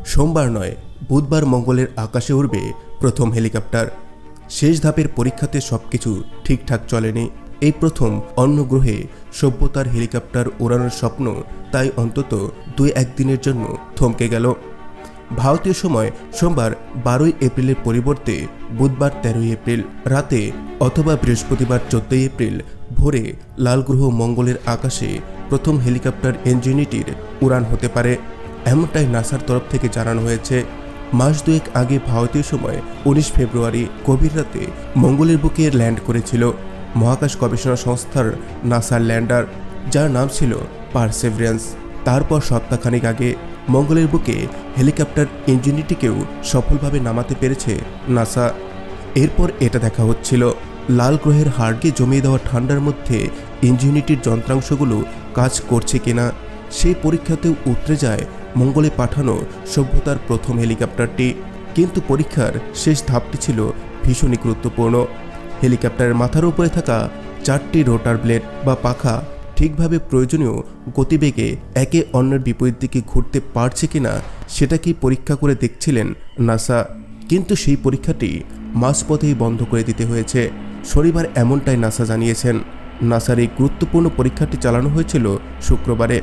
সোমবার নয়, বুধবার মঙ্গলের আকাশে উড়বে প্রথম হেলিকপ্টার। শেষ ধাপের পরীক্ষাতে সবকিছু ঠিকঠাক চলেনি। এই প্রথম অন্য গ্রহে সভ্যতার হেলিকপ্টার ওড়ানোর স্বপ্ন তাই অন্তত 2-1 দিনের জন্য থমকে গেল। ভারতীয় সময় সোমবার 12 এপ্রিলের পরিবর্তে বুধবার 13 এপ্রিল রাতে অথবা বৃহস্পতিবার 14 এপ্রিল ভোরে লাল গ্রহ মঙ্গলের আকাশে প্রথম হেলিকপ্টার ইনজেনিটির উড়ান হতে পারে, এমনটাই নাসার তরফ থেকে জানানো হয়েছে। মাস দুয়েক আগে ভারতীয় সময় 19 ফেব্রুয়ারি গভীর রাতে মঙ্গলের বুকে ল্যান্ড করেছিল মহাকাশ গবেষণা সংস্থার নাসার ল্যান্ডার, যার নাম ছিল পারসেভারেন্স। তারপর সপ্তাহখানেক আগে মঙ্গলের বুকে হেলিকপ্টার ইনজেনিটিকেও সফলভাবে নামাতে পেরেছে নাসা। এরপর এটা দেখা হচ্ছিল লাল গ্রহের হাড়কে জমিয়ে দেওয়া ঠান্ডার মধ্যে ইনজেনিটির যন্ত্রাংশগুলো কাজ করছে কিনা। সেই পরীক্ষাতেও উতরে যায় মঙ্গলে পাঠানো সভ্যতার প্রথম হেলিকপ্টারটি। কিন্তু পরীক্ষার শেষ ধাপটি ছিল ভীষণই গুরুত্বপূর্ণ। হেলিকপ্টারের মাথার উপরে থাকা 4টি রোটার ব্লেড বা পাখা ঠিকভাবে প্রয়োজনীয় গতিবেগে একে অন্যের বিপরীত দিকে ঘুরতে পারছে কিনা সেটাকেই পরীক্ষা করে দেখছিলেন নাসা। কিন্তু সেই পরীক্ষাটি মাঝপথেই বন্ধ করে দিতে হয়েছে। শনিবার এমনটাই নাসা জানিয়েছেন। নাসার এই গুরুত্বপূর্ণ পরীক্ষাটি চালানো হয়েছিল শুক্রবারে।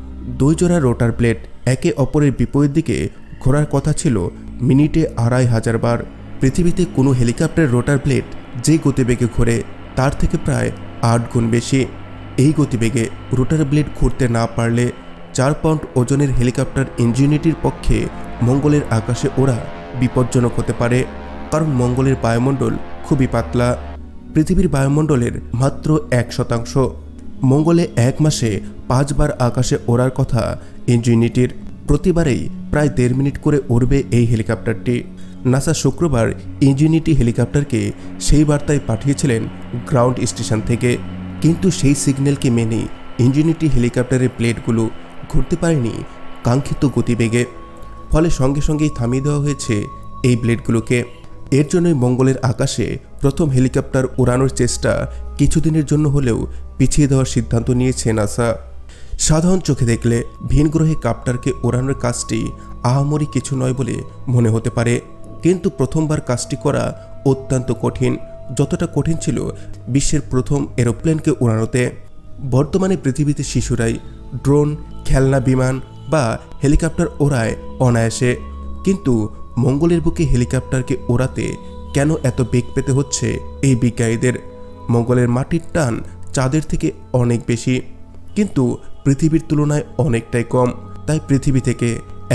2 জোড়া রোটার ব্লেড একে অপরের বিপরীত দিকে ঘোরার কথা ছিল মিনিটে 2500 বার। পৃথিবীতে কোনো হেলিকপ্টারের রোটার ব্লেড যে গতিবেগে ঘোরে তার থেকে প্রায় 8 গুণ বেশি। এই গতিবেগে রোটার ব্লেড ঘুরতে না পারলে 4 পাউন্ড ওজনের হেলিকপ্টার ইনজেনিটির পক্ষে মঙ্গলের আকাশে ওড়া বিপজ্জনক হতে পারে, কারণ মঙ্গলের বায়ুমণ্ডল খুবই পাতলা, পৃথিবীর বায়ুমণ্ডলের মাত্র 1%। মঙ্গলে 1 মাসে 5 বার আকাশে ওড়ার কথা ইনজেনিটির। প্রতিবারেই প্রায় 1.5 মিনিট করে উড়বে এই হেলিকপ্টারটি। নাসা শুক্রবার ইনজেনিটি হেলিকপ্টারকে সেই বার্তায় পাঠিয়েছিলেন গ্রাউন্ড স্টেশন থেকে, কিন্তু সেই সিগন্যালকে মেনে ইনজেনিটি হেলিকপ্টারের প্লেটগুলো ঘুরতে পারেনি কাঙ্ক্ষিত গতিবেগে। ফলে সঙ্গে সঙ্গেই থামিয়ে দেওয়া হয়েছে এই ব্লেডগুলোকে। এর জন্যই মঙ্গলের আকাশে প্রথম হেলিকপ্টার ওড়ানোর চেষ্টা কিছুদিনের জন্য হলেও পিছিয়ে দেওয়ার সিদ্ধান্ত নিয়েছে নাসা। সাধারণ চোখে দেখলে ভিন গ্রহে কাপ্টারকে ওড়ানোর কাজটি আহামরি কিছু নয় বলে মনে হতে পারে, কিন্তু প্রথমবার কাজটি করা অত্যন্ত কঠিন, যতটা কঠিন ছিল বিশ্বের প্রথম এরোপ্লেনকে ওড়ানোতে। বর্তমানে পৃথিবীতে শিশুরাই ড্রোন, খেলনা বিমান বা হেলিকপ্টার ওড়ায় অনায়াসে, কিন্তু মঙ্গলের বুকে হেলিকপ্টারকে ওড়াতে কেন এত বেগ পেতে হচ্ছে এই বিজ্ঞানীদের? মঙ্গলের মাটির টান চাঁদের থেকে অনেক বেশি, কিন্তু পৃথিবীর তুলনায় অনেকটাই কম। তাই পৃথিবী থেকে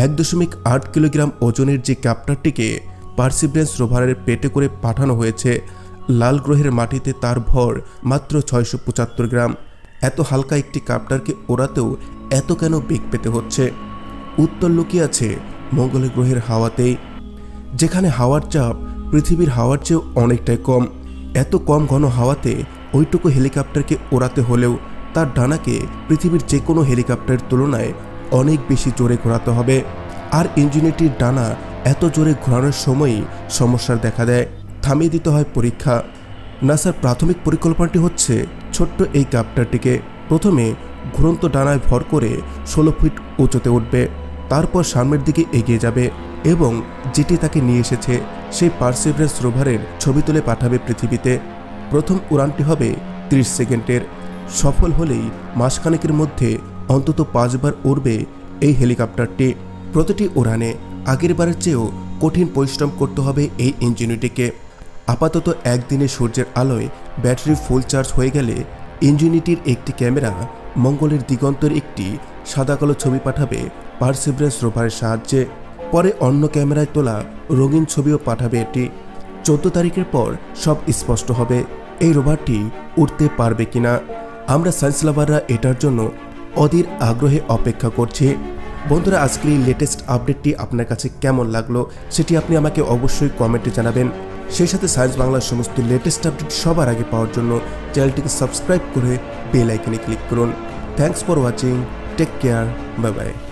1.8 কিলোগ্রাম ওজনের যে ক্যাপ্টারটিকে পারসিভারেন্স রোভারের পেটে করে পাঠানো হয়েছে লাল গ্রহের মাটিতে, তার ভর মাত্র 675 গ্রাম। এত হালকা একটি ক্যাপ্টারকে ওড়াতেও এত কেন বেগ পেতে হচ্ছে? উত্তর লুকিয়ে আছে মঙ্গল গ্রহের হাওয়াতেই, যেখানে হাওয়ার চাপ পৃথিবীর হাওয়ার চেয়েও অনেকটাই কম। এত কম ঘন হাওয়াতে ওইটুকু হেলিকপ্টারকে ওড়াতে হলেও তার ডানাকে পৃথিবীর যে কোনো হেলিকপ্টারের তুলনায় অনেক বেশি জোরে ঘোরাতে হবে। আর ইনজেনিটির ডানা এত জোরে ঘোরানোর সময়ই সমস্যার দেখা দেয়, থামিয়ে দিতে হয় পরীক্ষা। নাসার প্রাথমিক পরিকল্পনাটি হচ্ছে ছোট্ট এই ক্যাপ্টারটিকে প্রথমে ঘুরন্ত ডানায় ভর করে 16 ফিট উঁচুতে উঠবে, তারপর সামনের দিকে এগিয়ে যাবে এবং যেটি তাকে নিয়ে এসেছে সেই পারসিভারেন্স রোভারের ছবি তুলে পাঠাবে পৃথিবীতে। প্রথম উড়ানটি হবে 30 সেকেন্ডের। সফল হলেই মাসখানেকের মধ্যে অন্তত 5 বার উড়বে এই হেলিকপ্টারটি। প্রতিটি উড়ানে আগের বারের চেয়েও কঠিন পরিশ্রম করতে হবে এই ইনজেনিটিকে। আপাতত একদিনে সূর্যের আলোয় ব্যাটারি ফুল চার্জ হয়ে গেলে ইনজেনিটির একটি ক্যামেরা মঙ্গলের দিগন্তের একটি সাদা কালো ছবি পাঠাবে পারসিভারেন্স রোভারের সাহায্যে। পরে অন্য ক্যামেরায় তোলা রঙিন ছবিও পাঠাবে এটি। 14 তারিখের পর সব স্পষ্ট হবে এই রোভারটি উড়তে পারবে কিনা। আমরা সায়েন্স লাভাররা এটার জন্য অধীর আগ্রহে অপেক্ষা করছি। বন্ধুরা, আজকের এই লেটেস্ট আপডেটটি আপনার কাছে কেমন লাগলো সেটি আপনি আমাকে অবশ্যই কমেন্টে জানাবেন। সেই সাথে সায়েন্স বাংলার সমস্ত লেটেস্ট আপডেট সবার আগে পাওয়ার জন্য চ্যানেলটিকে সাবস্ক্রাইব করে বেল আইকনে ক্লিক করুন। Thanks for watching, take care, bye by.